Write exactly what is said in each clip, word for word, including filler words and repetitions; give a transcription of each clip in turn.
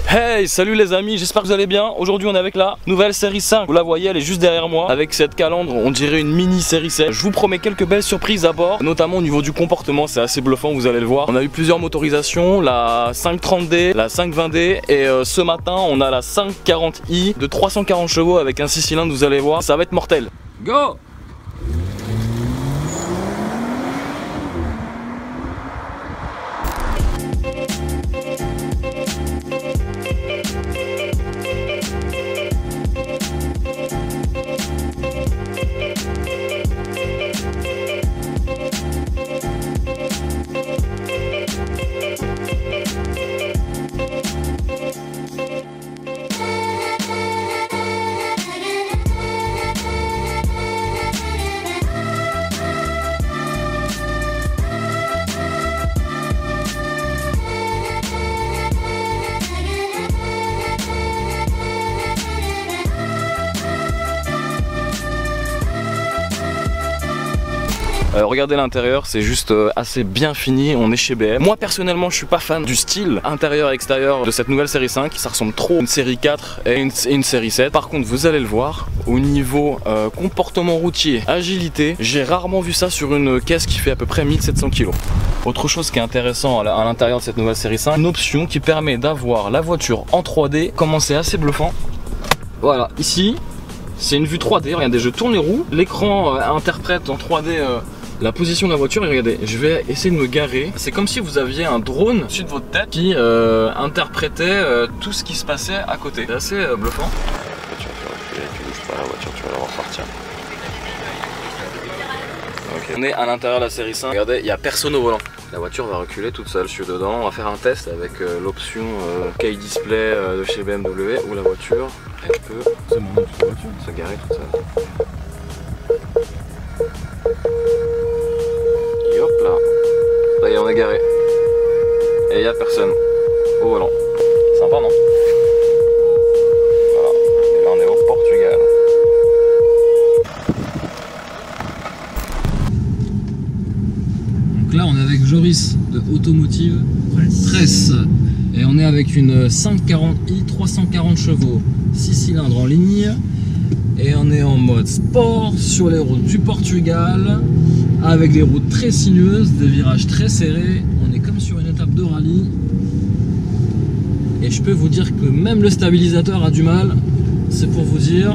Hey, salut les amis, j'espère que vous allez bien. Aujourd'hui on est avec la nouvelle série cinq. Vous la voyez, elle est juste derrière moi. Avec cette calandre, on dirait une mini série sept. Je vous promets quelques belles surprises à bord, notamment au niveau du comportement, c'est assez bluffant, vous allez le voir. On a eu plusieurs motorisations, la cinq trente D, la cinq vingt D et euh, ce matin on a la cinq quarante i de trois cent quarante chevaux avec un six cylindres, vous allez voir, ça va être mortel. Go! Euh, regardez l'intérieur, c'est juste euh, assez bien fini, on est chez B M. Moi personnellement je suis pas fan du style intérieur et extérieur de cette nouvelle série cinq, ça ressemble trop à une série quatre et une, et une série sept. Par contre vous allez le voir, au niveau euh, comportement routier, agilité, j'ai rarement vu ça sur une caisse qui fait à peu près mille sept cents kilos. Autre chose qui est intéressant à l'intérieur de cette nouvelle série cinq, une option qui permet d'avoir la voiture en trois D, comment c'est assez bluffant. Voilà, ici c'est une vue trois D, regardez je tourne les roues, l'écran euh, interprète en trois D euh, la position de la voiture et regardez, je vais essayer de me garer. C'est comme si vous aviez un drone au-dessus de votre tête qui euh, interprétait euh, tout ce qui se passait à côté. C'est assez euh, bluffant. La voiture tu vas reculer, tu bouges pas la voiture, tu vas la voir partir. Okay. On est à l'intérieur de la série cinq, regardez, il n'y a personne au volant. La voiture va reculer toute seule, je suis dedans. On va faire un test avec euh, l'option euh, Key Display euh, de chez B M W où la voiture, elle peut c'est mon autre voiture. se garer toute seule. Et hop là, ça y est, on est garé. Et il n'y a personne au volant. Sympa, non? Voilà, et là on est au Portugal. Donc là on est avec Joris de Automotive Tresse et on est avec une cinq quarante i trois cent quarante chevaux, six cylindres en ligne et on est en mode sport sur les routes du Portugal avec des routes très sinueuses, des virages très serrés. On est comme sur une étape de rallye et je peux vous dire que même le stabilisateur a du mal. C'est pour vous dire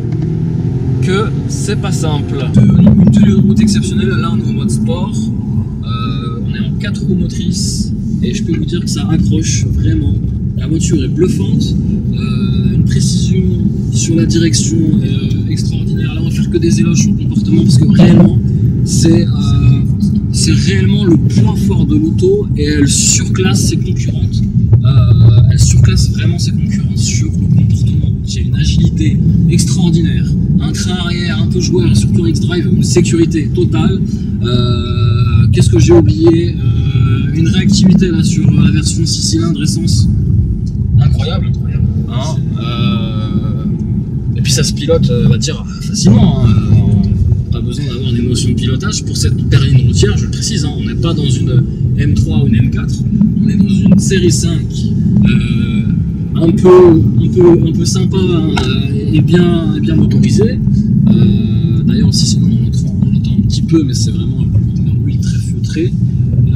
que c'est pas simple. Une tenue de route exceptionnelle, là on est en mode sport. Euh, on est en quatre roues motrices et je peux vous dire que ça accroche vraiment. La voiture est bluffante, euh, une précision sur la direction est euh, extraordinaire. Là on va faire que des éloges sur le comportement parce que réellement c'est euh, c'est réellement le point fort de l'auto et elle surclasse ses concurrentes. Euh, elle surclasse vraiment ses concurrentes sur le comportement routier, une agilité extraordinaire, un train arrière un peu joueur, surtout en X-Drive, une sécurité totale. Euh, Qu'est-ce que j'ai oublié? euh, Une réactivité là sur la version six cylindres essence, incroyable. Hein, euh, et puis ça se pilote, euh, va dire facilement. Hein, pas besoin d'avoir une émotion de pilotage pour cette berline routière, je le précise. Hein, on n'est pas dans une M trois ou une M quatre, on est dans une série cinq euh, un peu, un peu, un peu sympa hein, et bien, et bien motorisée. Euh, D'ailleurs aussi, sinon on l'entend, on l'entend un petit peu, mais c'est vraiment un bruit très feutré. Euh,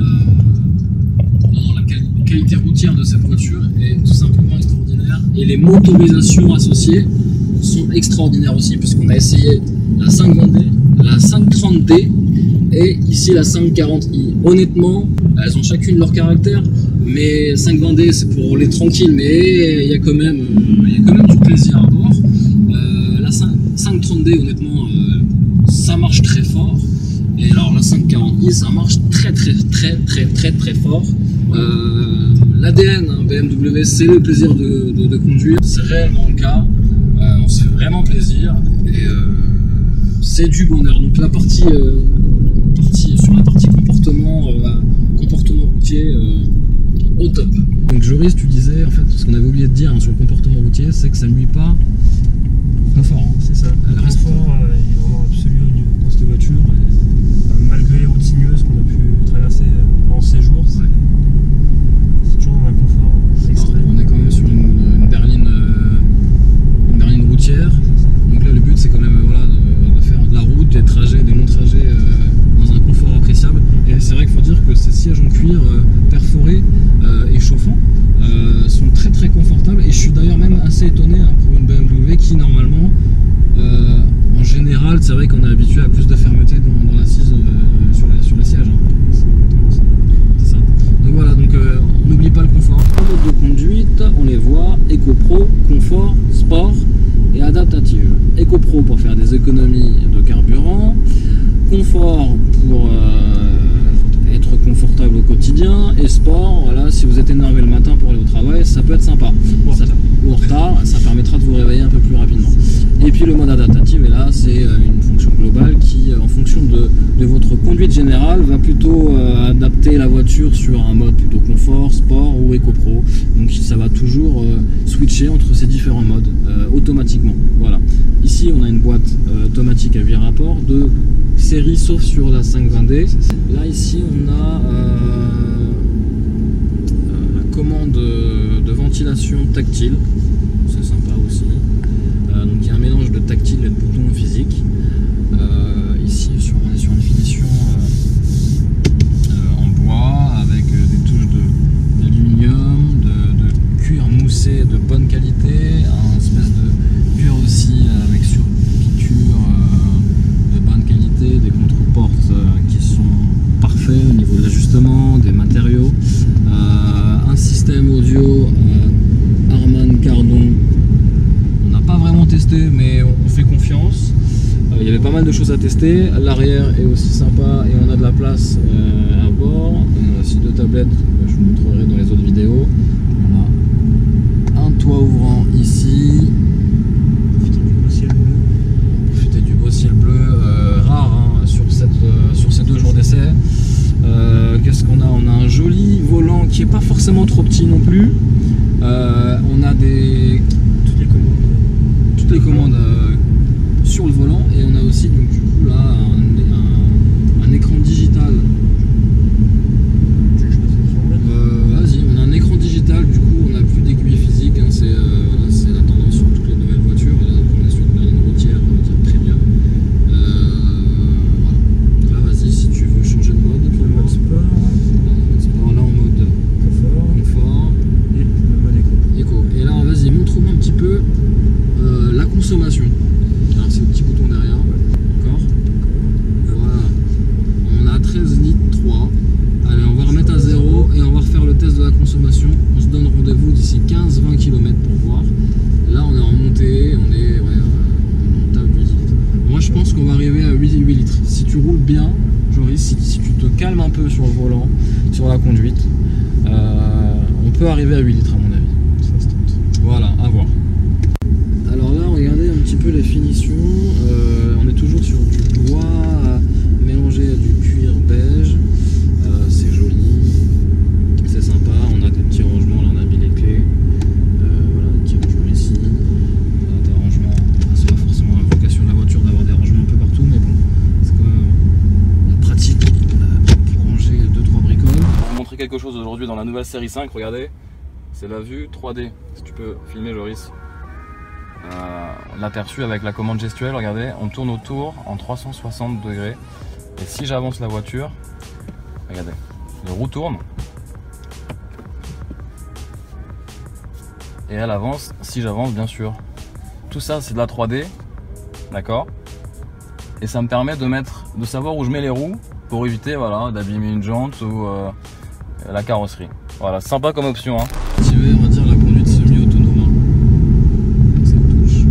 non, la qualité routière de cette voiture est tout simplement extraordinaire et les motorisations associées sont extraordinaires aussi, puisqu'on a essayé la cinq vingt D, la cinq trente D et ici la cinq quarante i. Honnêtement, elles ont chacune leur caractère, mais cinq vingt D c'est pour les tranquilles, mais il y a quand même, il y a quand même du plaisir à bord. Euh, la cinq trente D, honnêtement, euh, ça marche très fort. Et alors la cinq quarante i, ça marche très très très très très très fort. Euh, L'A D N hein, B M W, c'est le plaisir de, de, de conduire, c'est réellement le cas. Euh, on se fait vraiment plaisir et euh, c'est du bonheur. Donc la partie, euh, partie sur la partie comportement, euh, comportement routier, euh, au top. Donc Joris, tu disais en fait ce qu'on avait oublié de dire hein, sur le comportement routier, c'est que ça ne nuit pas confort. Hein. C'est ça. Le Elle reste confort euh, est vraiment absolu dans cette voiture. Et, enfin, malgré les routes sinueuses qu'on a pu traverser pendant ces jours, c'est toujours un confort extrême. On est quand même sur une cuir euh, perforé euh, et chauffant euh, sont très très confortables, et je suis d'ailleurs même assez étonné hein, pour une B M W qui normalement euh, en général c'est vrai qu'on est habitué à plus de fermeté dans, dans l'assise euh, sur, les, sur les sièges hein. C'est ça. Donc voilà, donc euh, on n'oublie pas le confort. En mode de conduite on les voit: Eco Pro, confort, sport et adaptative. Eco Pro pour faire des économies de carburant, confort pour euh, être confortable au quotidien, et sport, voilà, si vous êtes énervé le matin pour aller au travail, ça peut être sympa. Ou ça, ou en retard, ça permettra de vous réveiller un peu plus rapidement. Et puis le mode adaptatif, et là c'est une fonction globale qui, en fonction de, de votre conduite générale, va plutôt euh, adapter la voiture sur un mode plutôt confort, sport ou Eco Pro. Donc ça va toujours euh, switcher entre ces différents modes euh, automatiquement. Voilà. Ici on a une boîte euh, automatique à huit rapports de série sauf sur la cinq vingt D. Là ici on a euh, la commande de ventilation tactile, c'est sympa aussi. Euh, donc il y a un mélange de tactile et de boutons physiques. Euh, ici sur, on est sur une finition euh, euh, en bois avec euh, des touches d'aluminium, de, de cuir moussé de bonne qualité, un espèce de cuir aussi avec sur piqûre euh, de bonne qualité, des contreportes euh, qui sont parfaits au niveau de l'ajustement, des matériaux, euh, un système audio euh, Harman Kardon. On n'a pas vraiment testé, mais on fait confiance. Euh, il y avait pas mal de choses à tester. L'arrière est aussi sympa et on a de la place euh, à bord. On a aussi deux tablettes, je vous montrerai dans les autres vidéos. On a un toit ouvrant ici. Profitez du beau ciel bleu. Profitez du beau ciel bleu, euh, rare hein, sur, cette, euh, sur ces deux jours d'essai. Euh, Qu'est-ce qu'on a? On a un joli volant qui est pas forcément trop petit non plus. Euh, on a des Toutes les commandes. toutes les commandes euh, sur le volant, et on a aussi donc du coup là un, un, un écran digital. Tu veux que je fasse le kilomètre? Euh, Vas-y, on a un écran digital, du coup on n'a plus d'aiguille physique, hein, c'est euh, voilà, c'est la tendance sur toutes les nouvelles voitures. Et là donc, on est sur une ligne routière, on va dire premium. Euh, voilà. Là vas-y, si tu veux changer de mode, Le mode sport, en mode sport, là en mode confort confort, et le mode éco. éco. Et là vas-y, montre-moi un petit peu euh, la consommation. Alors c'est le petit bouton derrière, d'accord. Voilà, on a treize litres trois. Allez, on va remettre à zéro et on va refaire le test de la consommation. On se donne rendez-vous d'ici quinze à vingt kilomètres pour voir. Là on est en montée, on est, ouais, on tape huit litres. Moi je pense qu'on va arriver à huit litres. Si tu roules bien, Joris, si, si tu te calmes un peu sur le volant, sur la conduite, euh, on peut arriver à huit litres à mon avis. Ça se tente. Voilà, à voir. Alors là, regardez un petit peu les finitions. Euh, on est toujours sur du bois euh, mélangé à du cuir beige. Euh, c'est joli, c'est sympa. On a des petits rangements, là on a mis les clés. Euh, voilà, des petits rangements ici. On a des rangements. Enfin, c'est pas forcément la vocation de la voiture d'avoir des rangements un peu partout, mais bon, c'est quand même la pratique euh, pour ranger deux trois bricoles. Je vais vous montrer quelque chose aujourd'hui dans la nouvelle série cinq, regardez. C'est la vue trois D. Si tu peux filmer, Joris. Euh, L'aperçu avec la commande gestuelle, regardez, on tourne autour en trois cent soixante degrés. Et si j'avance la voiture, regardez, le roue tourne. Et elle avance si j'avance, bien sûr. Tout ça, c'est de la trois D, d'accord. Et ça me permet de mettre, de savoir où je mets les roues pour éviter, voilà, d'abîmer une jante ou euh, la carrosserie. Voilà, sympa comme option, hein. Activer, on va dire, la conduite semi-autonome avec cette touche.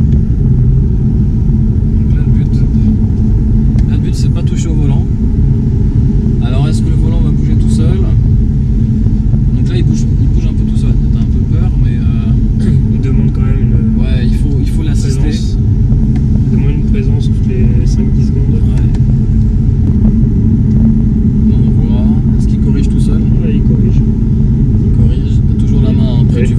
Donc là le but, là, le but c'est pas toucher au volant. Alors est-ce que le volant va bouger tout seul? Donc là il bouge, il bouge un peu tout seul. T'as un peu peur, mais euh, On demande quand même une ouais, il faut, il faut l'assister. présence. On demande une présence toutes les cinq à dix secondes. Ouais. Là, on voit. Est-ce qu'il corrige tout seul? Ouais, il corrige. Il corrige. T'as toujours la main près Ouais,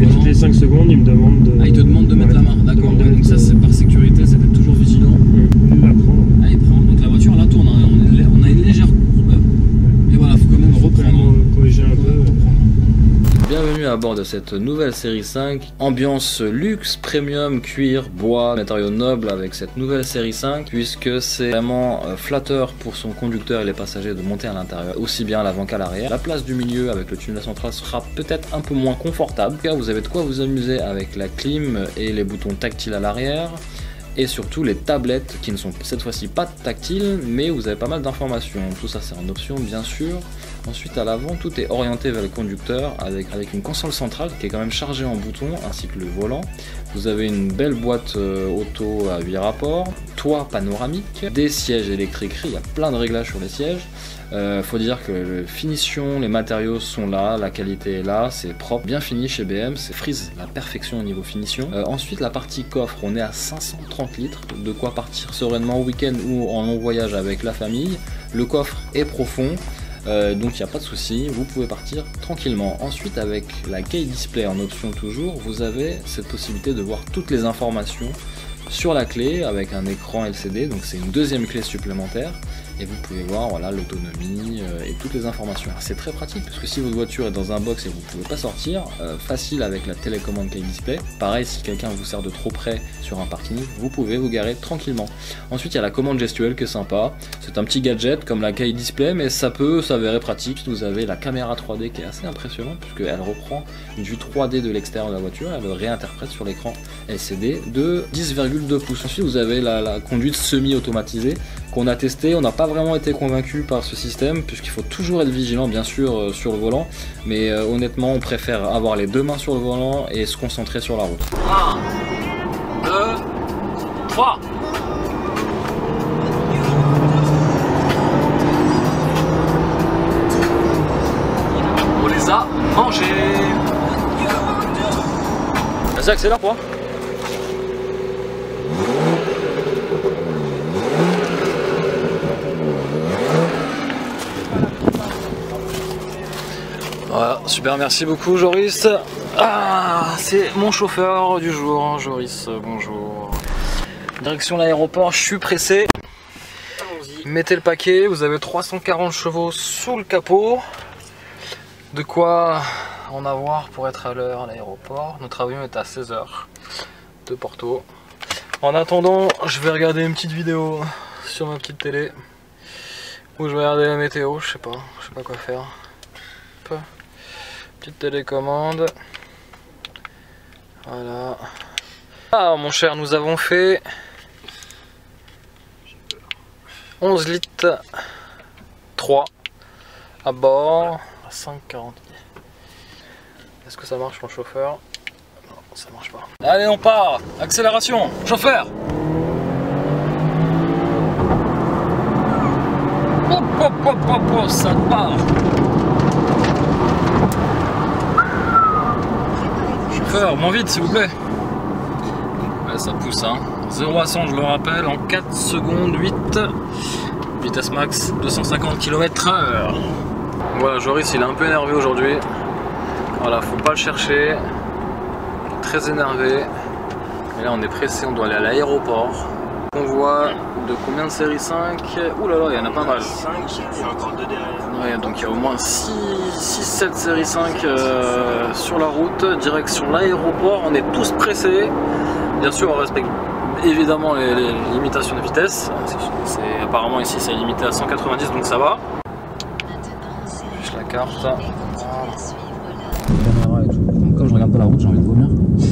bienvenue à bord de cette nouvelle série cinq. Ambiance luxe, premium, cuir, bois, matériaux nobles avec cette nouvelle série cinq, puisque c'est vraiment euh, flatteur pour son conducteur et les passagers de monter à l'intérieur, aussi bien à l'avant qu'à l'arrière. La place du milieu avec le tunnel central sera peut-être un peu moins confortable, car vous avez de quoi vous amuser avec la clim et les boutons tactiles à l'arrière. Et surtout les tablettes qui ne sont cette fois-ci pas tactiles, mais vous avez pas mal d'informations. Tout ça c'est en option bien sûr. Ensuite à l'avant tout est orienté vers le conducteur avec, avec une console centrale qui est quand même chargée en boutons ainsi que le volant. Vous avez une belle boîte euh, auto à huit rapports, toit panoramique, des sièges électriques, il y a plein de réglages sur les sièges. Euh, faut dire que la finition, les matériaux sont là, la qualité est là, c'est propre, bien fini chez B M, c'est frise la perfection au niveau finition. Euh, ensuite la partie coffre, on est à cinq cent trente litres, de quoi partir sereinement au week-end ou en long voyage avec la famille. Le coffre est profond. Euh, donc il n'y a pas de souci, vous pouvez partir tranquillement. Ensuite avec la Key Display en option toujours, vous avez cette possibilité de voir toutes les informations sur la clé avec un écran L C D, donc c'est une deuxième clé supplémentaire. Et vous pouvez voir voilà l'autonomie euh, et toutes les informations. C'est très pratique parce que si votre voiture est dans un box et vous ne pouvez pas sortir, euh, facile avec la télécommande Key Display. Pareil, si quelqu'un vous sert de trop près sur un parking, vous pouvez vous garer tranquillement. Ensuite il y a la commande gestuelle qui est sympa. C'est un petit gadget comme la Key Display, mais ça peut s'avérer pratique. Vous avez la caméra trois D qui est assez impressionnante puisqu'elle reprend une vue trois D de l'extérieur de la voiture, elle le réinterprète sur l'écran L C D de dix virgule deux pouces. Ensuite vous avez la, la conduite semi-automatisée qu'on a testé. On n'a pas vraiment été convaincu par ce système puisqu'il faut toujours être vigilant bien sûr euh, sur le volant, mais euh, honnêtement on préfère avoir les deux mains sur le volant et se concentrer sur la route. un, deux, trois. On les a mangés. Vas-y accélère quoi. Voilà, super, merci beaucoup Joris. Ah, c'est mon chauffeur du jour, hein, Joris, bonjour. Direction l'aéroport, je suis pressé. Mettez le paquet, vous avez trois cent quarante chevaux sous le capot. De quoi en avoir pour être à l'heure à l'aéroport. Notre avion est à seize heures de Porto. En attendant, je vais regarder une petite vidéo sur ma petite télé. Ou je vais regarder la météo, je sais pas, je sais pas quoi faire. Peu. Petite télécommande. Voilà. Ah mon cher, nous avons fait onze litres trois à bord à cinq quarante. Est-ce que ça marche mon chauffeur? Non, ça marche pas. Allez on part. Accélération. Chauffeur. Hop hop hop hop hop, ça part. Chauffeur, moins vite s'il vous plaît. Ouais, ça pousse hein. zéro à cent je le rappelle en quatre secondes huit. Vitesse max deux cent cinquante kilomètres heure. Voilà, Joris il est un peu énervé aujourd'hui. Voilà, faut pas le chercher. Très énervé. Et là on est pressé, on doit aller à l'aéroport. On voit de combien de série cinq? Ouh là là, il y en a pas mal. cinq, il y a encore deux derrière. Ouais, donc il y a au moins six sept série cinq euh, sur la route, direction l'aéroport. On est tous pressés. Bien sûr, on respecte évidemment les, les limitations de vitesse. C'est, apparemment ici c'est limité à cent quatre-vingt-dix, donc ça va. Juste la carte. Voilà. Comme je regarde pas la route, j'ai envie de vomir.